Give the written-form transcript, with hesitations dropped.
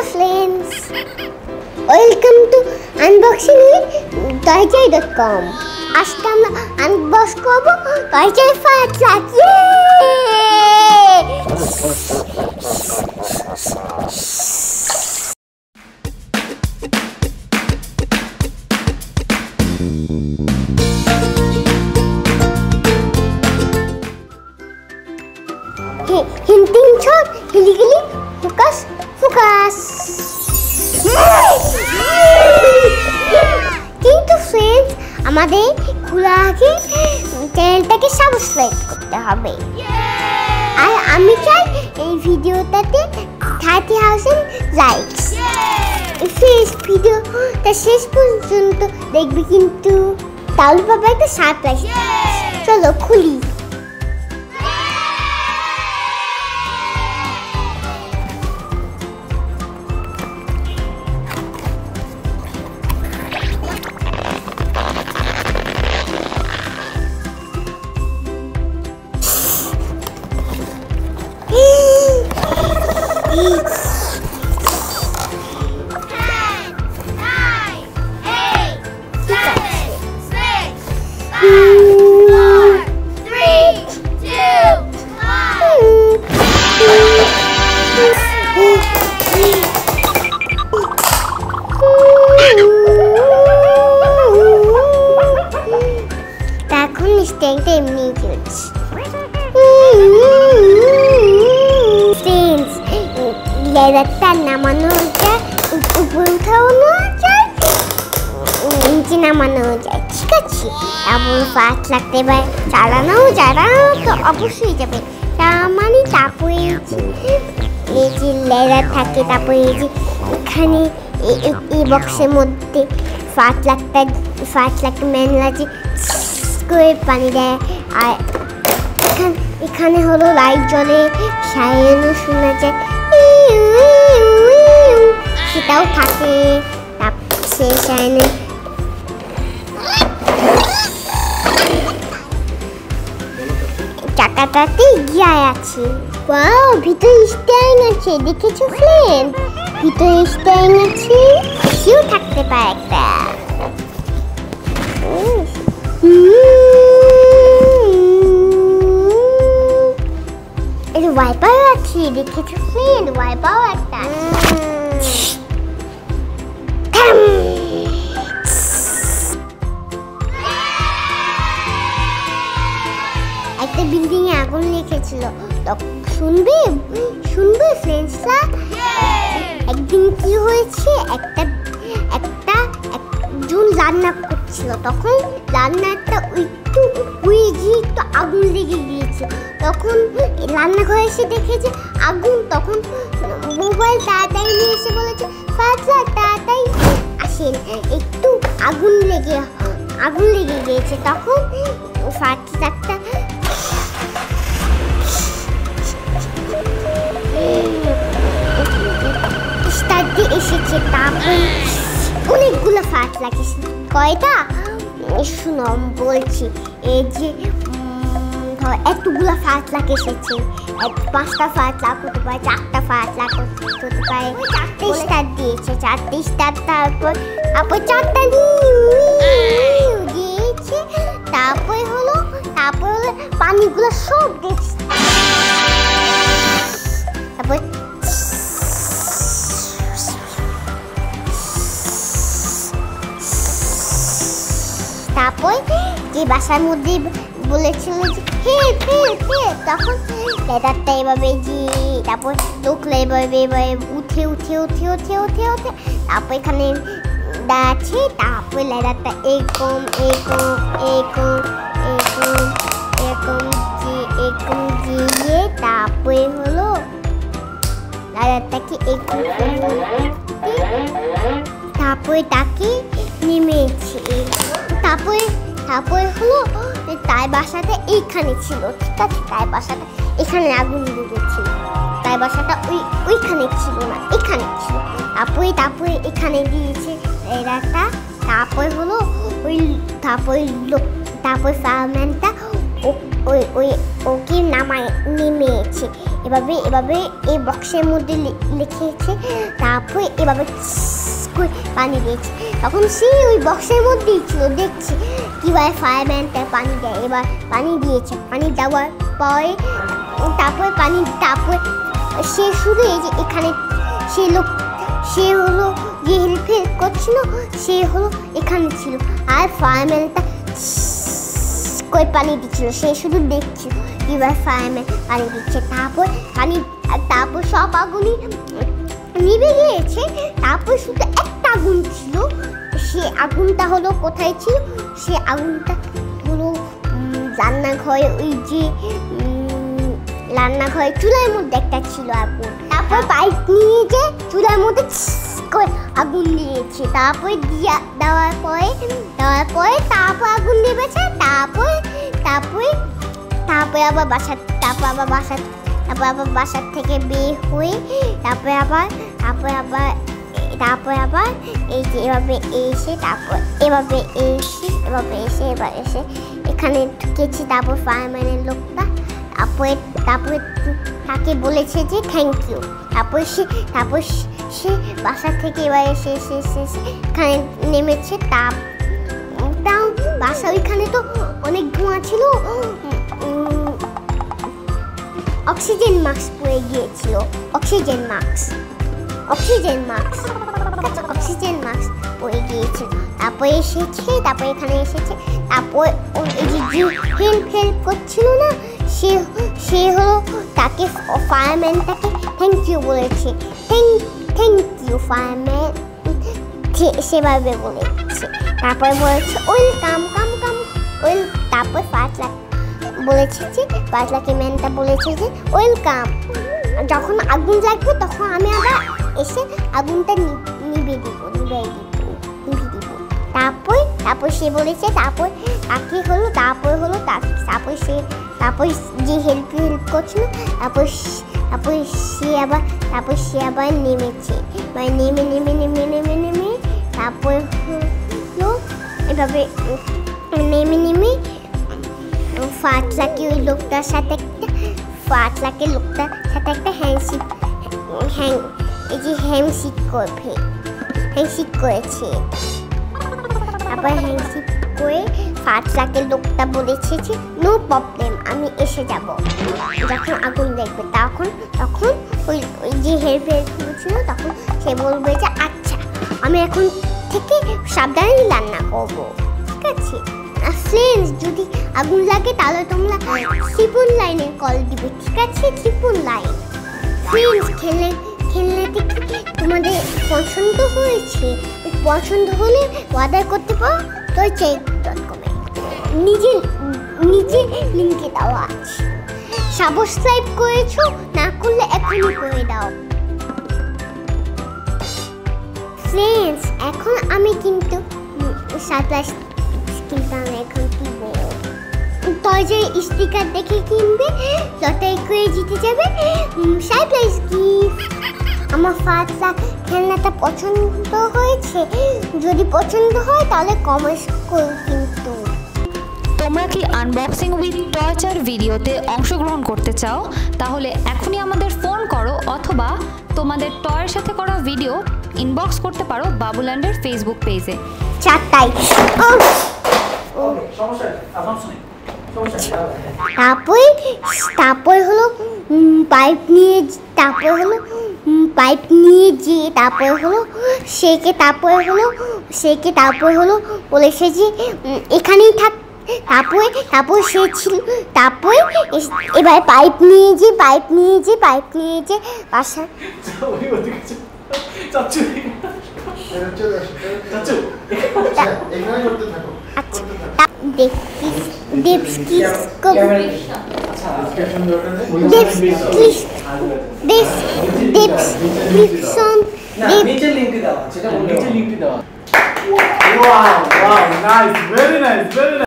friends, welcome to unboxing with toyjai.com. আজকে আমরা unbox করব toyjai 5 lakh. Hinting shot, hiligili, focus, focus. কিন্তু friends আমাদের খোলা আগে চ্যানেলটাকে সাবস্ক্রাইব করতে হবে। আর আমি চাই এই ভিডিওটাতে 30,000 লাইকস। ফ্রেন্ডস ভিডিওটা শেষ পর্যন্ত দেখবি কিন্তু, তাহলে পাবে একটা সারপ্রাইজ। চলো খুলি। এখন স্ট্যান্ডটা এমনি চলছে। ফ্রেন্ডস লেদারটা নামানো যায়, উপরে উঠানো যায়, নিচে নামানো যায়, ঠিক আছে? এবং 5 লাখ এবার চালানো যারা তো অবশ্যই যাবে। তার মানে তারপরে এই যে লেদার থাকে, তারপরে এই যে এখানে এই বক্সের মধ্যে 5 লাখ ম্যানলা যে করে পানি দেয়। আর এখানে হলো লাইট জ্বলে, সাইরেনও শোনা যায়, সেটাও থাকে। সেই সাইরেনে চাকাটাতে গিয়ার আছে। ওয়াও, ভিতরে স্টিয়ারিং আছে, দেখেছো ফ্রেন্ড? ভিতরে স্টিয়ারিং আছে, সেও থাকতে পারে একটা। ওয়াইপার আছে, দেখেছো ফ্রেন্ড? ওয়াইপারও একটা আছে। একটা বিল্ডিং এ আগুন লেগেছিল, শুনবে ফ্রেন্ডসরা? একদিন কি হয়েছে, একজন রান্না করছিল, তখন রান্নাটা একটু আগুন লেগে গিয়েছে। তখন রান্নাঘরে এসে দেখেছে আগুন, তখন মোবাইল তাড়াতাড়ি নিয়ে এসে বলেছে, ফাজলা তাড়াতাড়ি আসেন, একটু আগুন লেগে গিয়েছে। তখন ফাজলাটা এসেছে, তারপর অনেকগুলো 5 লাখ এসেছে। কয়টা শুনো বলছি, এই যে এতগুলো 5 লাখ এসেছে। 5টা 5 লাখ হতে পারে, 4টা 5 লাখ হতে পারে। 4টে স্টার দিয়েছে, 4টে স্টার। তারপর 4টা দিয়েছে। তারপরে হলো পানিগুলো সব দেখছে। তারপর যে বাসার মধ্যে বলেছিল যে তখন লেদারটা এভাবে যে, তারপর লোকলা এভাবে উঠে তারপর এখানে আছে। তারপর লেদারটা এরকম দিয়ে তারপরে হলো লেদারটাকে তারপরে তাকে নেমেছে। তারপরে হলো তাই বাসাটা এইখানে ছিল, ঠিক আছে? তাই বাসাটা এখানে আগুন লেগেছিল, তাই বাসাটা ওইখানে ছিল না, এখানে ছিল। তারপরে এখানে দিয়েছে এরাটা। তারপরে হলো তারপরে ফায়ারম্যানটা ওকে নেমেছে। এভাবে এভাবে এই বক্সের মধ্যে লিখেছে, তারপরে এভাবে পানি দিয়েছে। তখন সে ওই বক্সের মধ্যেই ছিল, দেখছি কীভাবে ফায়ারম্যানটা পানি দেয়। এবার পানি দিয়েছে, পানি দেওয়ার পরে তারপরে সে শুধু এই যে এখানে সে হলো যে হেল্প করছিল, সে হলো এখানে ছিল, আর ফায়ারম্যানটা কই পানি দিচ্ছিল, সে শুধু দেখছিল কীভাবে ফায়ারম্যান পানি দিচ্ছে। তারপর সব আগুনই নিভে গিয়েছে। তারপর শুধু একটা আগুন ছিল, সে আগুনটা হলো কোথায় ছিল? সে আগুনটা হলো রান্নাঘরে, ওই যে রান্নাঘরে চুলার মধ্যে একটা ছিল আগুন। তারপর পাইপ নিয়ে যে চুলার মধ্যে আগুন দিয়েছে। তারপরে দেওয়ার পরে তারপর আগুন দিয়েছে। তারপরে আবার বাসার থেকে বের হয়ে তারপরে আবার এই যে এভাবে এসে এখানে ঢুকেছি। তারপর ফায়ারম্যানের লোকটা তারপরে তাকে বলেছে যে থ্যাংক ইউ। তারপর সে বাসা থেকে এবার এসে এখানে নেমেছে। তাও বাসা ওইখানে তো অনেক ধোঁয়া ছিল, অক্সিজেন মাস্ক পরে গিয়েছিল, অক্সিজেন মাস্ক পরে গিয়েছিল। তারপরে এখানে এসেছে। তারপর এই যে হেল্প করছিল না, সে হলো তাকে ফায়ারম্যানটাকে থ্যাংক ইউ বলেছে, থ্যাংক ইউ ফায়ারম্যান, সেভাবে বলেছে। তারপরে বলেছে ওয়েলকাম। তারপর ফাজলাকি ম্যানটা বলেছে যে ওয়েলকাম। যখন আগুন লাগবে তখন আমি আবার এসে আগুনটা নিভে দিব। তারপর সে বলেছে, তারপর যে হেল্প করছিল, তারপর সে আবার নেমেছে। নেমে তারপর হলো এভাবে নেমে ফাটলাকে ওই লোকটার সাথে একটা হ্যান্ডশেক করেছে। তারপর হ্যান্ডশেক করে ফাটলাকে লোকটা বলেছে যে নো প্রবলেম, আমি এসে যাব যখন আগুন দেখবে। তখন ওই যে হেল্প ছিল, তখন সে বলবে যে আচ্ছা আমি এখন থেকে সাবধানে রান্না করবো, ঠিক আছে? ফ্রেন্ডস, যদি আগুন লাগে তাহলে তোমরা 999 কল দিবে, ঠিক আছে? 999। ফ্রেন্ডস, খেলনাটি তোমাদের পছন্দ হয়েছে? পছন্দ হলে অর্ডার করতে পারো toycheck.com-এ, নিজে লিঙ্কে দেওয়া আছে। সাবস্ক্রাইব করেছো? না করলে এখনই করে দাও। ফ্রেন্ডস, এখন আমি কিন্তু সারপ্রাইজ এখন কিনবো। টয়জের স্টিকার দেখে কিনবে, লটারি করে জিতে যাবে সারপ্রাইজ গিফট। আমার ফাটলা খেলনাটা পছন্দ হয়েছে? যদি পছন্দ হয় তাহলে কমেন্ট করো। কিন্তু তোমরা কি আনবক্সিং উইথ টর্চার ভিডিওতে অংশগ্রহণ করতে চাও? তাহলে এখনই আমাদের ফোন করো, অথবা তোমাদের টয়ের সাথে করা ভিডিও ইনবক্স করতে পারো বাবুল্যান্ডের ফেসবুক পেজে। 4টায় তারপর হলো পাইপ নিয়ে যে তারপর হলো বলেছে যে এখানেই থাক। তারপর সে ছিল, তারপর এবার পাইপ নিয়ে যে বাসা Wow, nice, very nice.